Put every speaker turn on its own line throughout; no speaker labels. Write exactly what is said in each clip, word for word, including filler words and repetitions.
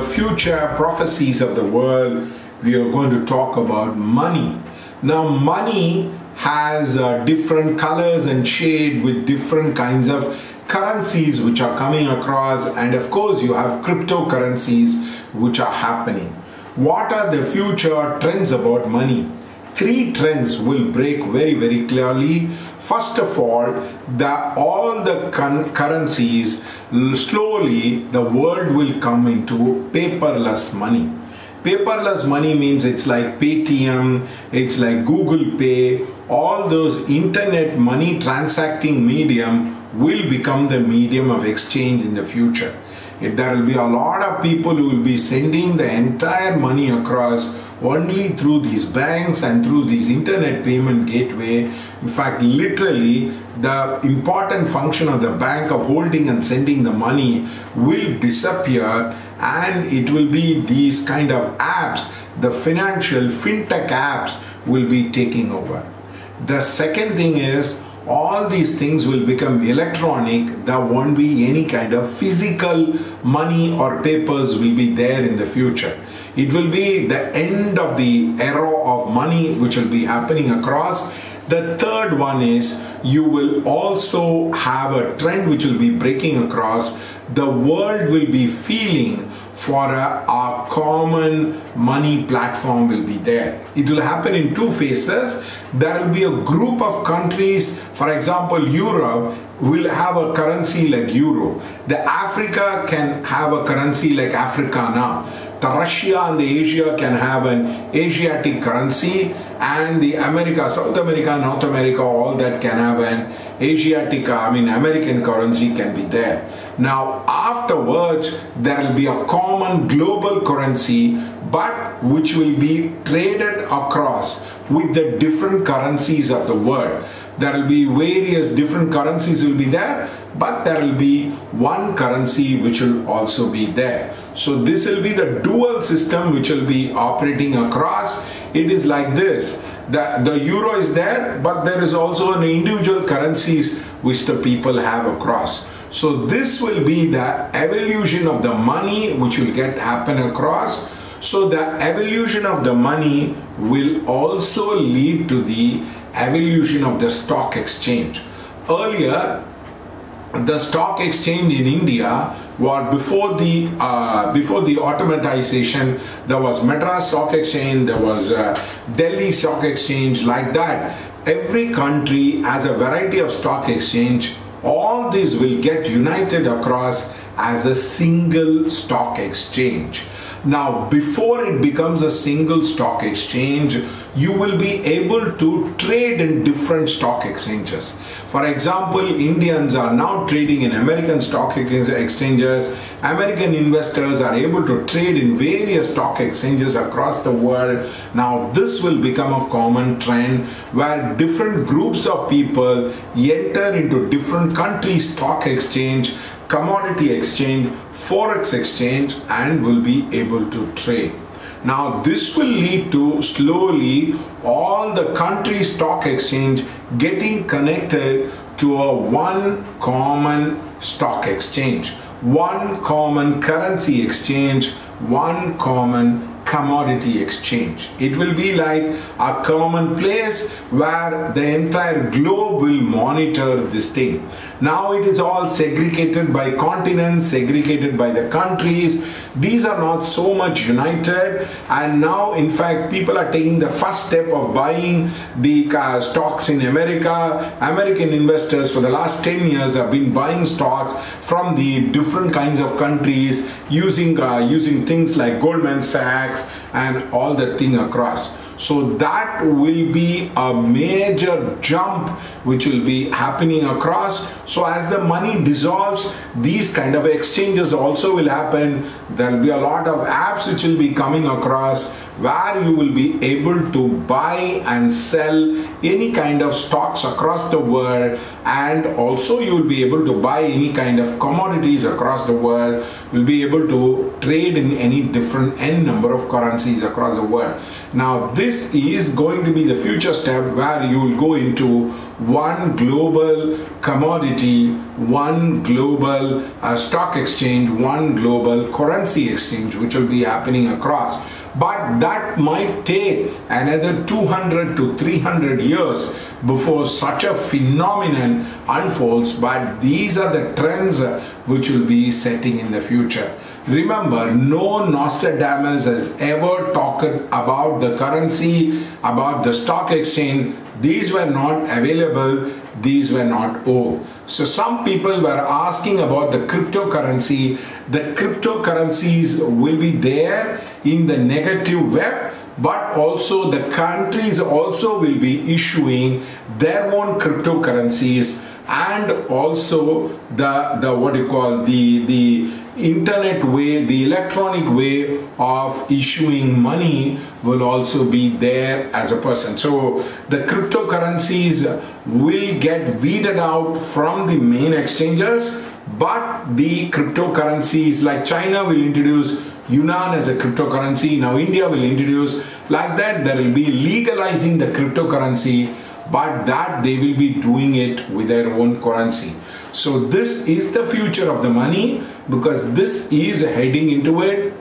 future prophecies of the world, we are going to talk about money. Now, money has uh, different colors and shade with different kinds of currencies which are coming across, and of course you have cryptocurrencies which are happening. What are the future trends about money? Three trends will break very very clearly. First of all, the all the currencies, slowly the world will come into paperless money. Paperless money means it's like Paytm, it's like Google Pay. All those internet money transacting medium will become the medium of exchange in the future. There will be a lot of people who will be sending the entire money across only through these banks and through these internet payment gateway. In fact, literally the important function of the bank of holding and sending the money will disappear, and it will be these kind of apps, the financial fintech apps will be taking over. The second thing is, all these things will become electronic. There won't be any kind of physical money or papers will be there in the future. It will be the end of the era of money which will be happening across. The third one is, you will also have a trend which will be breaking across. The world will be feeling for a, a common money platform will be there. It will happen in two phases. There will be a group of countries, for example, Europe will have a currency like Euro. The Africa can have a currency like Africana. The Russia and the Asia can have an Asiatic currency, and the America, South America, North America, all that can have an Asiatic, I mean American currency can be there. Now afterwards there will be a common global currency, but which will be traded across with the different currencies of the world. There will be various different currencies will be there, but there will be one currency which will also be there. So this will be the dual system which will be operating across. It is like this. The, the euro is there, but there is also an individual currencies which the people have across. So this will be the evolution of the money which will get happen across. So the evolution of the money will also lead to the evolution of the stock exchange. Earlier, the stock exchange in India was before the uh, before the automatization. There was Madras Stock Exchange, there was uh, Delhi Stock Exchange, like that. Every country has a variety of stock exchange. All these will get united across as a single stock exchange. Now, before it becomes a single stock exchange, you will be able to trade in different stock exchanges. For example, Indians are now trading in American stock exchanges. American investors are able to trade in various stock exchanges across the world. Now, this will become a common trend where different groups of people enter into different countries' stock exchange, commodity exchange, forex exchange, and will be able to trade. Now this will lead to slowly all the country stock exchange getting connected to a one common stock exchange, one common currency exchange, one common commodity exchange. It will be like a common place where the entire globe will monitor this thing. Now it is all segregated by continents, segregated by the countries. These are not so much united, and now in fact people are taking the first step of buying the uh, stocks in America. American investors for the last ten years have been buying stocks from the different kinds of countries using uh, using things like Goldman Sachs and all that thing across. So that will be a major jump which will be happening across. So as the money dissolves, these kind of exchanges also will happen. There will be a lot of apps which will be coming across where you will be able to buy and sell any kind of stocks across the world, and also you will be able to buy any kind of commodities across the world. You'll be able to trade in any different n number of currencies across the world. Now this is going to be the future step where you will go into one global commodity, one global uh, stock exchange, one global currency exchange, which will be happening across. But that might take another two hundred to three hundred years before such a phenomenon unfolds, but these are the trends which will be setting in the future. Remember, no Nostradamus has ever talked about the currency, about the stock exchange. These were not available, these were not old. So some people were asking about the cryptocurrency. The cryptocurrencies will be there in the negative web, but also the countries also will be issuing their own cryptocurrencies, and also the the what you call the the internet way, the electronic way of issuing money will also be there as a person. So the cryptocurrencies will get weeded out from the main exchanges, but the cryptocurrencies like China will introduce Yuan as a cryptocurrency. Now India will introduce like that. There will be legalizing the cryptocurrency, but that they will be doing it with their own currency. So this is the future of the money, because this is heading into it,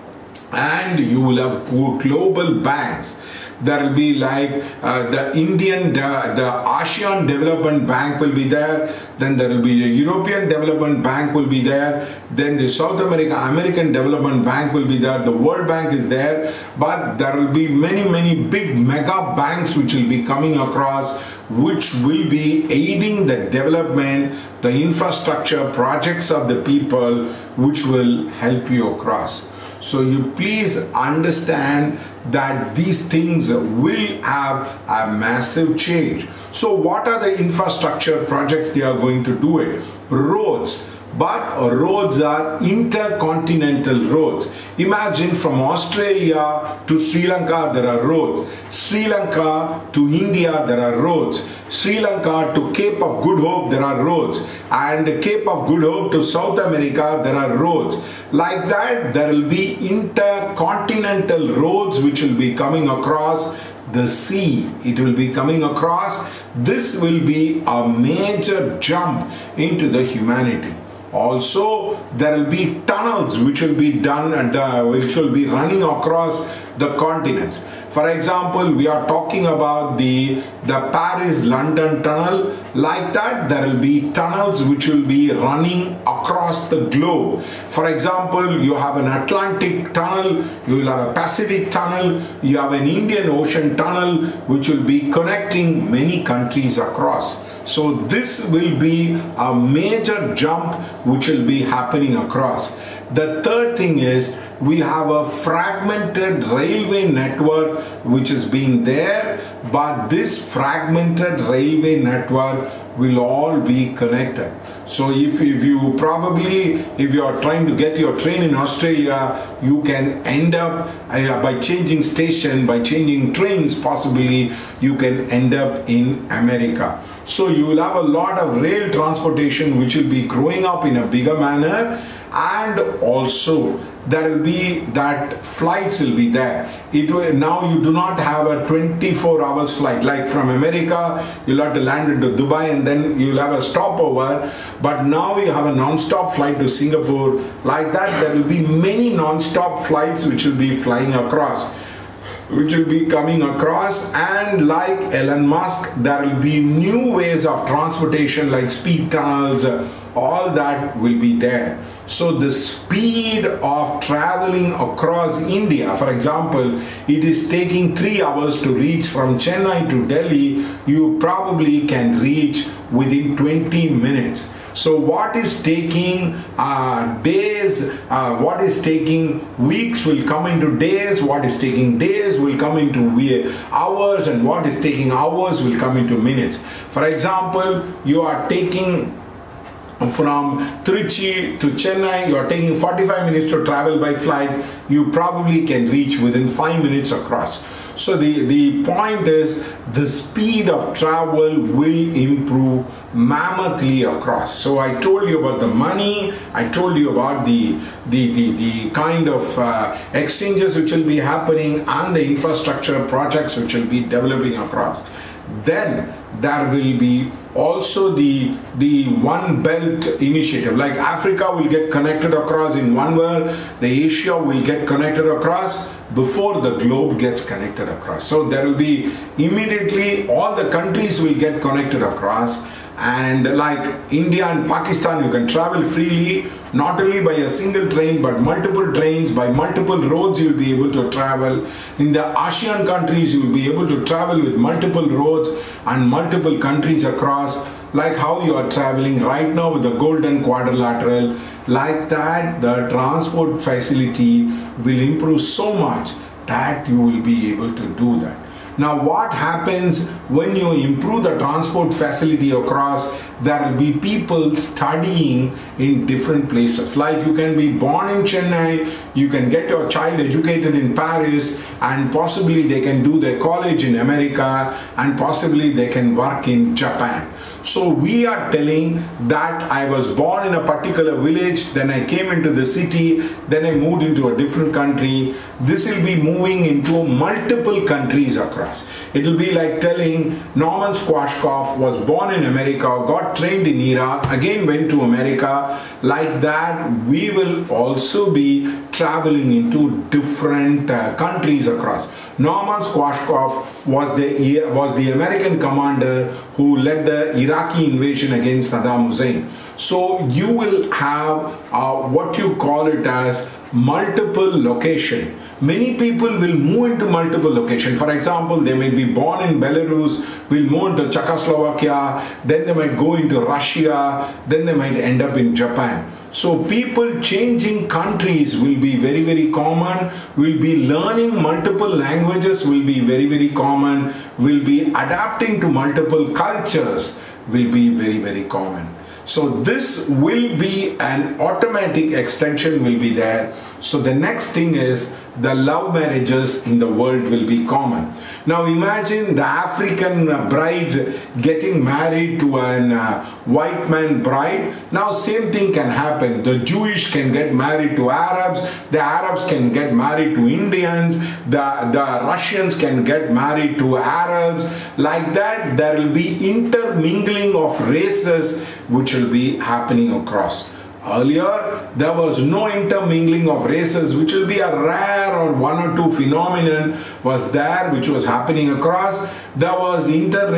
and you will have global banks. There will be like uh, the Indian, the, the ASEAN Development Bank will be there, then there will be the European Development Bank will be there, then the South America, American Development Bank will be there, the World Bank is there, but there will be many, many big mega banks which will be coming across, which will be aiding the development, the infrastructure projects of the people, which will help you across. So you please understand that these things will have a massive change. So what are the infrastructure projects they are going to do it? Roads. But roads are intercontinental roads. Imagine from Australia to Sri Lanka there are roads. Sri Lanka to India there are roads. Sri Lanka to Cape of Good Hope there are roads. And Cape of Good Hope to South America there are roads. Like that, there will be intercontinental roads which will be coming across the sea. It will be coming across. This will be a major jump into the humanity. Also, there will be tunnels which will be done and uh, which will be running across the continents. For example, we are talking about the the Paris-London tunnel. Like that, there will be tunnels which will be running across the globe. For example, you have an Atlantic tunnel, you will have a Pacific tunnel, you have an Indian Ocean tunnel which will be connecting many countries across. So this will be a major jump which will be happening across. The third thing is we have a fragmented railway network which has been there, but this fragmented railway network will all be connected. So if, if you probably, if you are trying to get your train in Australia, you can end up uh, by changing station, by changing trains possibly, you can end up in America. So you will have a lot of rail transportation which will be growing up in a bigger manner, and also there will be that flights will be there. It will, now you do not have a twenty-four hours flight like from America. You'll have to land into Dubai and then you'll have a stopover, but now you have a non-stop flight to Singapore. Like that, there will be many non-stop flights which will be flying across, which will be coming across. And like Elon Musk, there will be new ways of transportation like speed tunnels, all that will be there. So the speed of traveling across India, for example, it is taking three hours to reach from Chennai to Delhi, you probably can reach within twenty minutes. So what is taking uh, days, uh, what is taking weeks will come into days, what is taking days will come into hours, and what is taking hours will come into minutes. For example, you are taking from Trichy to Chennai, you are taking forty-five minutes to travel by flight, you probably can reach within five minutes across. So the, the point is, the speed of travel will improve mammothly across. So I told you about the money, I told you about the, the, the, the kind of uh, exchanges which will be happening and the infrastructure projects which will be developing across. Then there will be also the the One Belt initiative, like Africa will get connected across in one world, the Asia will get connected across before the globe gets connected across. So there will be immediately all the countries will get connected across, and like India and Pakistan, you can travel freely, not only by a single train but multiple trains, by multiple roads you will be able to travel. In the ASEAN countries you will be able to travel with multiple roads and multiple countries across, like how you are traveling right now with the Golden Quadrilateral. Like that, the transport facility will improve so much that you will be able to do that. Now what happens when you improve the transport facility across? There will be people studying in different places. Like you can be born in Chennai, you can get your child educated in Paris, and possibly they can do their college in America, and possibly they can work in Japan. So we are telling that I was born in a particular village, then I came into the city, then I moved into a different country. This will be moving into multiple countries across. It will be like telling Norman Schwarzkopf was born in America, got trained in Iraq, again went to America. Like that, we will also be traveling into different uh, countries across. Norman Schwarzkopf was the, was the American commander who led the Iraqi invasion against Saddam Hussein. So you will have uh, what you call it as multiple location. Many people will move into multiple location. For example, they may be born in Belarus, will move into Czechoslovakia, then they might go into Russia, then they might end up in Japan. So people changing countries will be very, very common, will be learning multiple languages will be very, very common, will be adapting to multiple cultures will be very, very common. So this will be an automatic extension will be there. So the next thing is the love marriages in the world will be common. Now imagine the African brides getting married to an uh, white man bride. Now same thing can happen. The Jewish can get married to Arabs, the Arabs can get married to Indians, the, the Russians can get married to Arabs. Like that, there will be intermingling of races which will be happening across. Earlier, there was no intermingling of races, which will be a rare or one or two phenomenon was there, which was happening across. There was inter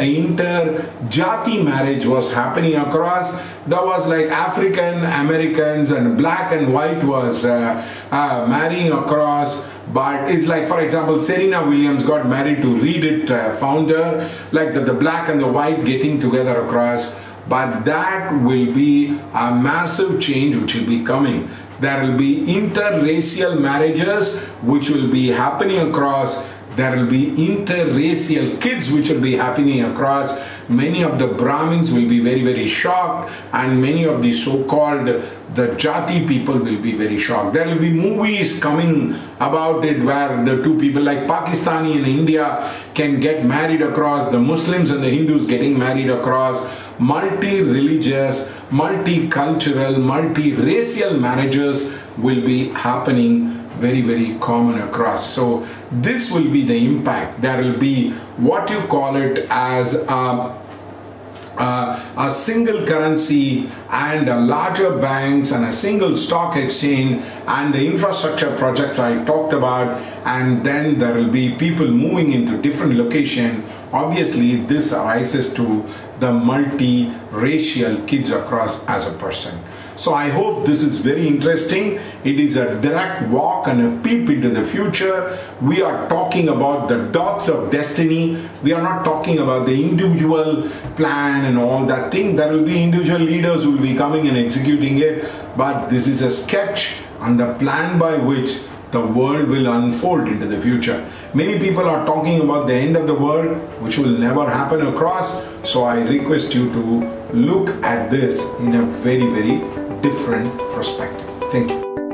inter-jati marriage was happening across. There was like African Americans and black and white was uh, uh, marrying across. But it's like, for example, Serena Williams got married to Reddit uh, founder, like the, the black and the white getting together across. But that will be a massive change which will be coming. There will be interracial marriages which will be happening across. There will be interracial kids which will be happening across. Many of the Brahmins will be very, very shocked, and many of the so-called the Jati people will be very shocked. There will be movies coming about it where the two people like Pakistani and India can get married across, the Muslims and the Hindus getting married across. Multi-religious, multicultural, multi-racial marriages will be happening very, very common across. So this will be the impact. There will be what you call it as a, a, a single currency and a larger banks and a single stock exchange and the infrastructure projects I talked about, and then there will be people moving into different locations. Obviously, this arises to the multi-racial kids across as a person. So I hope this is very interesting. It is a direct walk and a peep into the future. We are talking about the dots of destiny. We are not talking about the individual plan and all that thing. There will be individual leaders who will be coming and executing it. But this is a sketch and the plan by which the world will unfold into the future. Many people are talking about the end of the world, which will never happen across. So I request you to look at this in a very, very different perspective. Thank you.